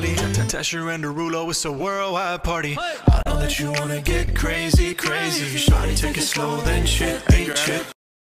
Shawty, Tesher and Derulo, it's a worldwide party. I know that you wanna get crazy, crazy. Shawty, take it slow, then chip, hey chip.